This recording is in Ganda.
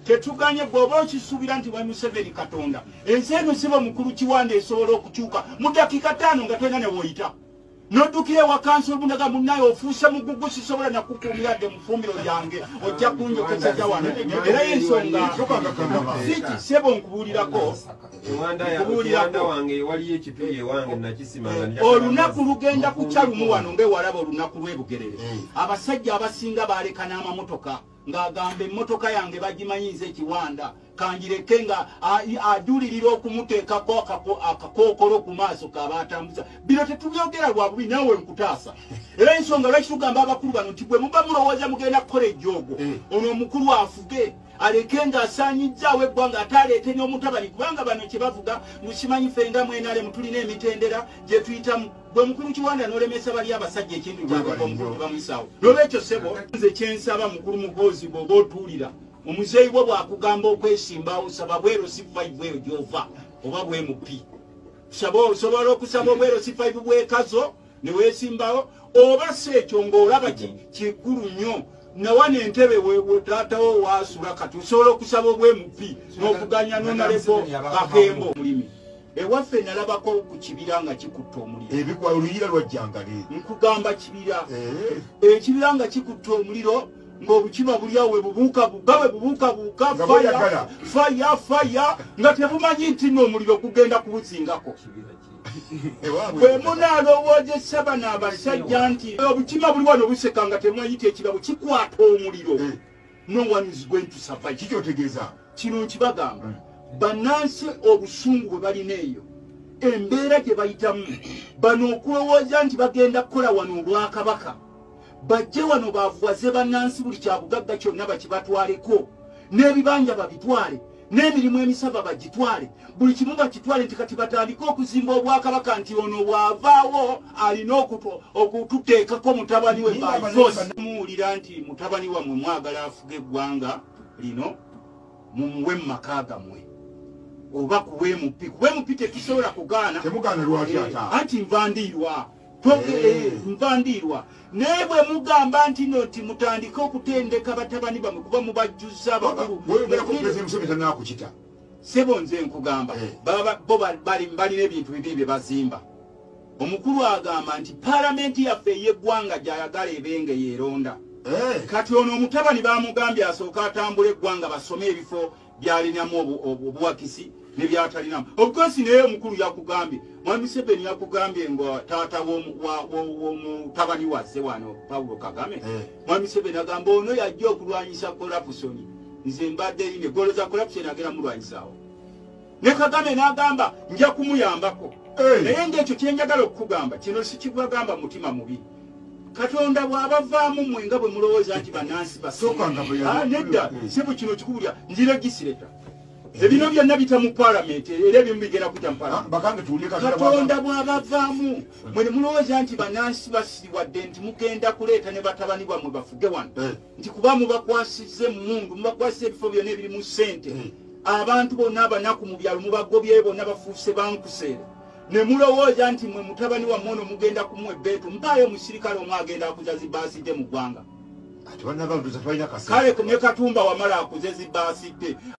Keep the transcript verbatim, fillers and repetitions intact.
tetuganye bw'oba okisuubira nti wa Museveni Katonda ensi eno siba mukulu kiwanda esobola okukyuka mu dakiika ttaano nga tolina ne woyita n'oddukira ewa kansolo bundaga munnaye ofuuse mugugu sisobola nakukuumiradde mu ffumbiro lyange ojja kunjokeza wano era y'ensonga siki sebo nkubuulirako olunaku lugenda kukya lumu wano ng'ewalaba olunaku lw'ebugerere abasajja abasinga baaleka n'amamotoka ng'agamba emmotoka yange bagimanyiiza ekiwanda kanjireke nga ajulirira okumuteekako akakookolo ku maaso k'abaatambuza bino tetubyogera lwa bubi naawe nkutaasa era ensonga lwaki tugamba abakulu bano nti bwe muba mulowooza mugenda kukola ejjoogo ono omukulu afuge aleke ng'asaanyizzaawo eggwanga ate aleete n'omutabani kubanga bano kye bavuga mukimanyi fenga mwenale mutulina emitendera gye tuyitamu bwe mukulu kiwanda n'olemesa bali abasajja ekintu kyabeka omukulu tebamuyisaawo n'olwekyo ssebo nze kyensaba mukulu muhoozi bw'oba otuulira omuzeeyi bwe bwakugamba okwesimbawo saba bwero si five bweyo gy'ova oba bwe mupi osobola okusaba obwero si five bwekazo ne weesimbawo oba si ekyo ng'olaba kikulu nnyo nawana entebe taatawo waasula kati osobola okusaba obwe mupi n'okuganya n'onaleko akembo omulimi ewaffe nalabako ku kibira nga kikutta omuliro oluyira lwajjangale nkugamba kibira ekibira nga kikutta omuliro ng'obukima buli awo bubuuka buga bwe bubuuka buuka faya faya faya nga tebumanyi nti n'omuliro gugenda kubuzingako bwe munaalowooza bano abasajja nti obukima buli wano buseka nga temwayita ekirabo kikwata omuliro no one is going to survive kikyotegeeza kino nkibagamba bannansi obusungu bwe balina eyo embeera gye bayitamu bano okulowooza nti bagenda kukola wano olwakabaka bajje wano bavuwaze bannansi buli kyabugagga kyonna bakibatwaleko n'ebibanja babitwale n'emirimu emisava bagitwale buli kimu bakitwale nti kati batandike okuzimba obwakabaka nti ono bw'avaawo alina okututeekako mutabani we bamuwulira nti mutabani wammwe mwagala afuga eggwanga lino mumuwe mu maka gammwe oba kuwe mupi kuwe mupi tetusobola kugaana temugaana lwaki ata anti nvandiirwa nvandiirwa naye bwe mugamba nti no nti mutandike okutendeka batabani bamwe kuba mubajjuza abakulu sebo nze nkugamba bo balina ebintu bibi bye bazimba omukulu agamba nti paalamenti yaffe ey'eggwanga gy'ayagala ebenge yeeronda kati ono omutabani bamugambye asooka atambula eggwanga basome ebifo byalinamu obuwakisi nebyatalinamu obukosi naye omukulu yakugambye mwami Museveni yakugambye nga taata w'omutabani wazze wano Paulo Kagame mwami Museveni agamba ono yajja okulwanyisa corruption nze mbadde line golo za corruption agera mulwanyisaawo ne Kagame n'agamba nja kumuyambako naye ng'ekyo kyenjagala okukugamba kino sikigwagamba mutima mubi Katonda bw'abavaamu mmwe nga bwe mulowooza nti bannansi basooka nedda sibu kino kikubulya njiregisireta ebino byonna bita mu paalamenti era ebimu bigenda kuyita mu paalamenti Katonda bw'abavaamu mwe ne mulowooza nti bannansi basiriwadde nti mugenda kuleeta ne batabani bammwe bafuge wano nti kuba mubakwasizze mundu mubakwasizza ebifo byonna ebirimu ssente abantu bonna abanaku mu byalo mubagobyeyo bonna bafuuse bankuseera ne mulowooza nti mwe mutabani wammwe ono mugenda kumuwa ebbeetu mpaayo omusirikale omwe agenda akuza zibaaside mu ggwanga kale ne Katumba wamala akuze zibaaside